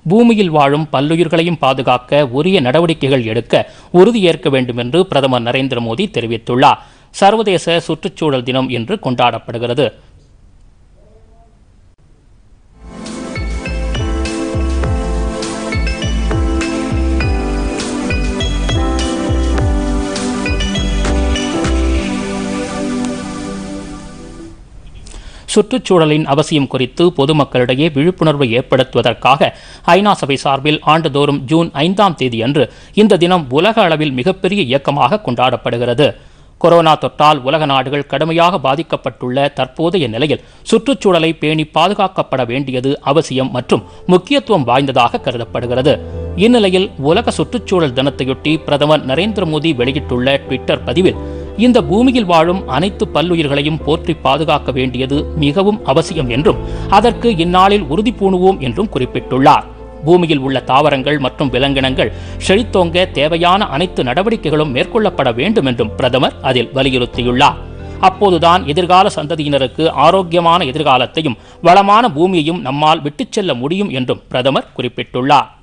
பூமியில் வாழும் பல்லுயிர்களையும் பாதுகாக்க உரிய நடவடிக்கைகள் எடுக்க உறுதியேற்க வேண்டும் என்று பிரதமர் நரேந்திர மோடி தெரிவித்துள்ளார். சர்வதேச சுற்றுச்சூழல் தினம் இன்று கொண்டாடப்படுகிறது. சுற்றுச்சூழலின் அவசியம் குறித்து பொதுமக்களிடையே விழிப்புணர்வை ஏற்படுத்துவதற்காக ஐநா சபை சார்பில் ஆண்டுதோறும் ஜூன் 5ஆம் தேதி அன்று இந்த தினம் உலக அளவில் மிகப்பெரிய இயக்கமாக கொண்டாடப்படுகிறது. கொரோனா தொற்றால் உலக நாடுகள் கடுமையாக பாதிக்கப்பட்டுள்ள தற்போதைய நிலையில் சுற்றுச்சூழலை பேணி பாதுகாக்கப்பட வேண்டியது அவசியம் மற்றும் முக்கியத்துவம் வாய்ந்ததாக கருதப்படுகிறது. இந்நிலையில் உலக சுற்றுச்சூழல் தினத்தையொட்டி பிரதமர் நரேந்திர மோடி வெளியிட்டுள்ள ட்விட்டர் பதிவில் இந்த பூமியில் வாழும் அனைத்து பல்லுயிர்களையும் போற்றி பாதுகாக்க வேண்டியது மிகவும் அவசியம் என்றும் அதற்கு இந்நாளில் உறுதி பூணுவோம் என்றும் குறிப்பிட்டுள்ளார். பூமியில் உள்ள தாவரங்கள் மற்றும் விலங்கினங்கள் செழித்தோங்க தேவையான அனைத்து நடவடிக்கைகளும் மேற்கொள்ளப்பட வேண்டும் என்றும் பிரதமர் அதில் வலியுறுத்தியுள்ளார். அப்போதுதான் எதிர்கால சந்ததியினருக்கு ஆரோக்கியமான எதிர்காலத்தையும் வளமான பூமியையும் நம்மால் விட்டுச் செல்ல முடியும் என்றும் பிரதமர் குறிப்பிட்டுள்ளார்.